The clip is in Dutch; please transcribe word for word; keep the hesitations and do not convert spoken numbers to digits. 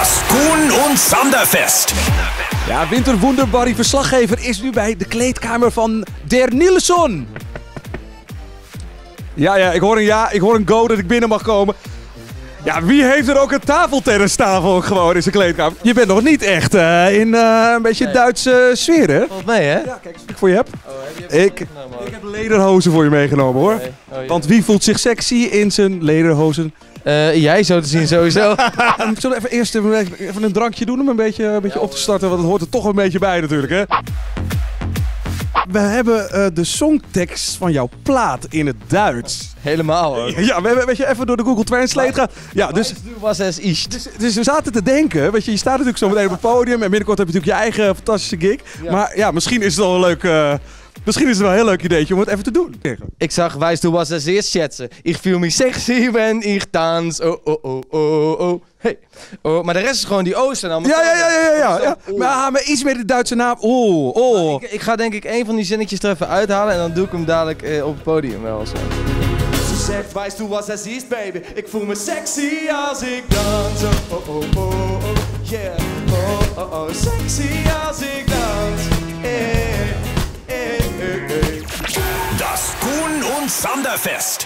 Das Koen und Sander Fest. Ja, Winterwunderbarry verslaggever is nu bij de kleedkamer van Der Nilsson. Ja, ja, ik hoor een ja, ik hoor een go dat ik binnen mag komen. Ja, wie heeft er ook een tafeltennistafel gewoon in zijn kleedkamer? Je bent nog niet echt uh, in uh, een beetje nee. Duitse sfeer, hè? Valt mee, hè? Ja, kijk eens wat ik voor je heb. Oh, heb je Ik, ik heb lederhozen voor je meegenomen, hoor. Okay. Oh, ja. Want wie voelt zich sexy in zijn lederhozen? Uh, jij zo te zien sowieso. Zullen we even eerst even een drankje doen om een beetje, een beetje op te starten? Want het hoort er toch een beetje bij natuurlijk, hè? We hebben uh, de songtekst van jouw plaat in het Duits. Helemaal hoor. Ja, we hebben weet je, even door de Google Translate gaan. Ja, dus, was es ich. dus, dus we zaten te denken, weet je, je staat natuurlijk zo meteen op het podium en binnenkort heb je natuurlijk je eigen fantastische gig. Ja. Maar ja, misschien is het wel een leuk, uh, misschien is het wel een heel leuk ideetje om het even te doen. Ik zag, weißt du was es ist schätze? Ich fühl mich sexy wenn ich tanz. Oh, oh, oh, oh, oh. Hey. Oh, maar de rest is gewoon die Oosten. Ja, ja, ja, ja, ja, ja. Maar, maar iets met de Duitse naam. Oh, oh. Ik, ik ga denk ik een van die zinnetjes er even uithalen en dan doe ik hem dadelijk uh, op het podium wel zo. Ze zegt, weißt du was es ist, baby? Ik voel me sexy als ik dans. Oh, oh, oh, oh, yeah. Oh, oh, oh, sexy als ik dans. Eh, eh, eh, eh. Das Koen und Sander Fest.